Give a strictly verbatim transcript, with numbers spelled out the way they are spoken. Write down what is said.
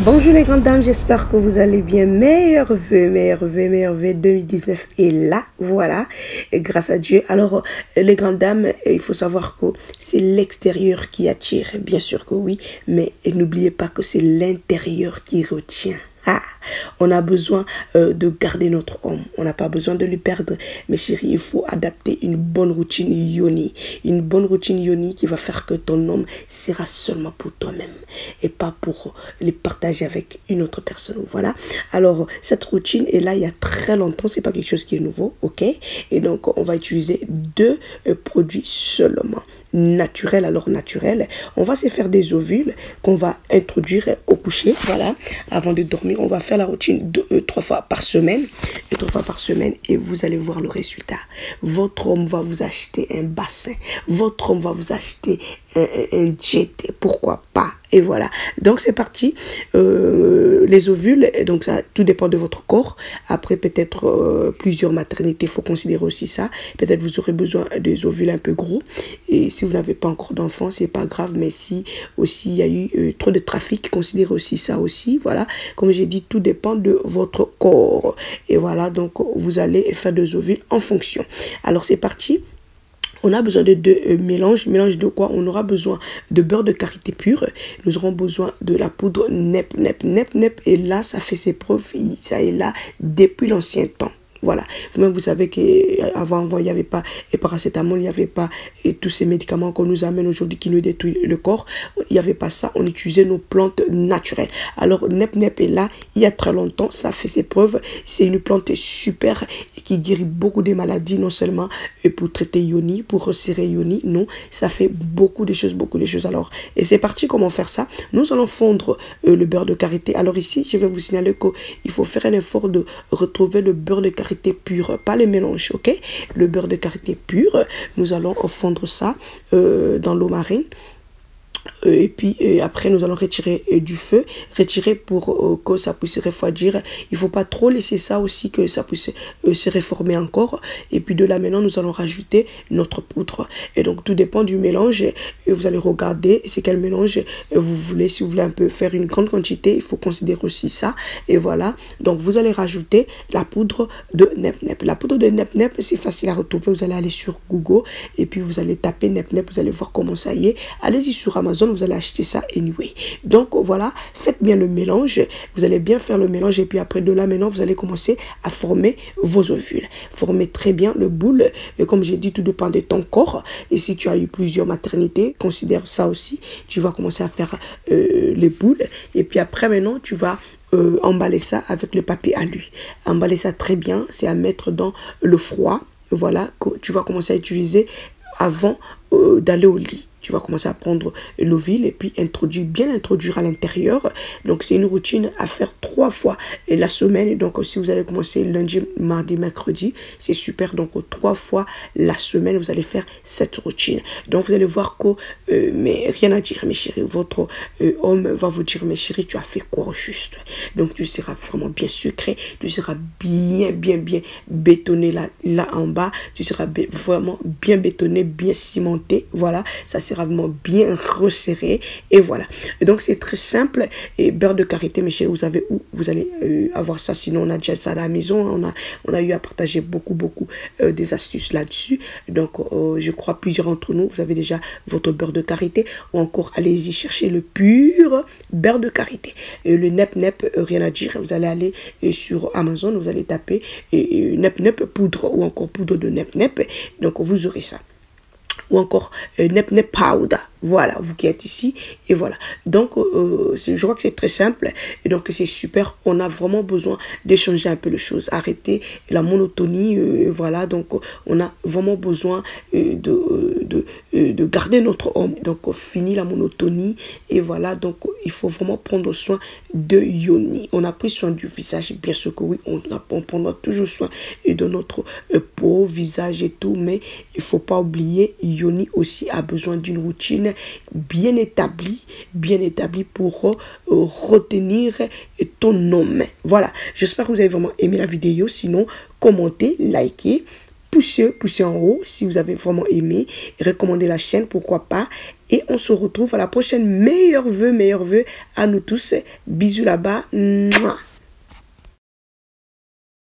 Bonjour les grandes dames, j'espère que vous allez bien. Meilleurs vœux, meilleurs vœux, meilleurs vœux deux mille dix-neuf est là, voilà, et grâce à Dieu. Alors les grandes dames, il faut savoir que c'est l'extérieur qui attire, bien sûr que oui, mais n'oubliez pas que c'est l'intérieur qui retient. Ah, on a besoin euh, de garder notre homme. On n'a pas besoin de lui perdre. Mais chérie, il faut adapter une bonne routine yoni. Une bonne routine yoni qui va faire que ton homme sera seulement pour toi-même. Et pas pour les partager avec une autre personne. Voilà. Alors, cette routine est là il y a très longtemps. C'est pas quelque chose qui est nouveau. OK? Et donc, on va utiliser deux euh, produits seulement. Naturel, alors naturel. On va se faire des ovules qu'on va introduire au coucher. Voilà. Avant de dormir, on va faire la routine deux, euh, trois fois par semaine. Et trois fois par semaine. Et vous allez voir le résultat. Votre homme va vous acheter un bassin. Votre homme va vous acheter un, un, un jet. Pourquoi pas? Et voilà. Donc, c'est parti. Euh, les ovules, donc ça, tout dépend de votre corps. Après, peut-être euh, plusieurs maternités, il faut considérer aussi ça. Peut-être vous aurez besoin des ovules un peu gros. Et si vous n'avez pas encore d'enfant, c'est pas grave. Mais si aussi il y a eu euh, trop de trafic, considérez aussi ça aussi. Voilà. Comme j'ai dit, tout dépend de votre corps. Et voilà. Donc, vous allez faire des ovules en fonction. Alors, c'est parti. On a besoin de deux euh, mélanges. Mélange de quoi? On aura besoin de beurre de karité pur. Nous aurons besoin de la poudre nep, nep, nep, nep. Et là, ça fait ses preuves. Ça est là depuis l'ancien temps. Voilà. Vous-même, vous savez qu'avant, avant, il n'y avait pas et paracétamol, il n'y avait pas et tous ces médicaments qu'on nous amène aujourd'hui qui nous détruisent le corps. Il n'y avait pas ça. On utilisait nos plantes naturelles. Alors, Nep Nep est là il y a très longtemps. Ça fait ses preuves. C'est une plante super et qui guérit beaucoup de maladies, non seulement pour traiter Yoni, pour resserrer Yoni. Non, ça fait beaucoup de choses, beaucoup de choses. Alors, et c'est parti. Comment faire ça? Nous allons fondre euh, le beurre de karité. Alors ici, je vais vous signaler qu'il faut faire un effort de retrouver le beurre de karité pur, pas le mélange, ok? Le beurre de karité pur, nous allons fondre ça euh, dans l'eau marine. Et puis et après nous allons retirer euh, du feu, retirer pour euh, que ça puisse refroidir. Il faut pas trop laisser ça aussi que ça puisse euh, se réformer encore. Et puis de là maintenant nous allons rajouter notre poudre. Et donc tout dépend du mélange. Et vous allez regarder c'est quel mélange vous voulez. Si vous voulez un peu faire une grande quantité, il faut considérer aussi ça. Et voilà. Donc vous allez rajouter la poudre de Nep Nep. La poudre de Nep Nep c'est facile à retrouver. Vous allez aller sur Google et puis vous allez taper Nep Nep. Vous allez voir comment ça y est. Allez-y sur Amazon. Vous allez acheter ça anyway. Donc voilà, faites bien le mélange. Vous allez bien faire le mélange et puis après de là maintenant vous allez commencer à former vos ovules. Formez très bien le boule. Et comme j'ai dit, tout dépend de ton corps. Et si tu as eu plusieurs maternités, considère ça aussi. Tu vas commencer à faire euh, les boules. Et puis après maintenant tu vas euh, emballer ça avec le papier alu. Emballer ça très bien. C'est à mettre dans le froid. Voilà, que tu vas commencer à utiliser avant euh, d'aller au lit. Tu vas commencer à prendre l'ovule et puis introduire, bien introduire à l'intérieur. Donc, c'est une routine à faire trois fois la semaine. Donc, si vous allez commencer lundi, mardi, mercredi, c'est super. Donc, trois fois la semaine, vous allez faire cette routine. Donc, vous allez voir que, euh, mais rien à dire, mes chéris. Votre euh, homme va vous dire, mes chéris, tu as fait quoi au juste? Donc, tu seras vraiment bien sucré. Tu seras bien, bien, bien bétonné là, là en bas. Tu seras vraiment bien bétonné, bien cimenté. Voilà, ça sera vraiment bien resserré et voilà. Et donc c'est très simple. Et beurre de karité, mes chéris, vous savez où vous allez euh, avoir ça? Sinon on a déjà ça à la maison. On a on a eu à partager beaucoup beaucoup euh, des astuces là-dessus. Donc euh, je crois plusieurs d'entre nous vous avez déjà votre beurre de karité ou encore allez-y chercher le pur beurre de karité. Et le Nep Nep, euh, rien à dire. Vous allez aller euh, sur Amazon, vous allez taper euh, Nep Nep poudre ou encore poudre de Nep Nep. Donc vous aurez ça. Ou encore euh, Nep Nep Powder. Voilà, vous qui êtes ici. Et voilà. Donc, euh, je crois que c'est très simple. Et donc, c'est super. On a vraiment besoin d'échanger un peu les choses. Arrêter la monotonie. Euh, voilà. Donc, on a vraiment besoin euh, de, de, de, de garder notre homme. Donc, on finit la monotonie. Et voilà. Donc, il faut vraiment prendre soin de Yoni. On a pris soin du visage. Bien sûr que oui. On, a, on prendra toujours soin de notre euh, peau, visage et tout. Mais il ne faut pas oublier, Yoni aussi a besoin d'une routine bien établi, bien établi pour euh, retenir ton homme. Voilà, j'espère que vous avez vraiment aimé la vidéo. Sinon, commentez, likez poussez, poussez en haut si vous avez vraiment aimé. Recommandez la chaîne, pourquoi pas. Et on se retrouve à la prochaine. Meilleurs vœux, meilleurs vœux à nous tous. Bisous là-bas. Mouah.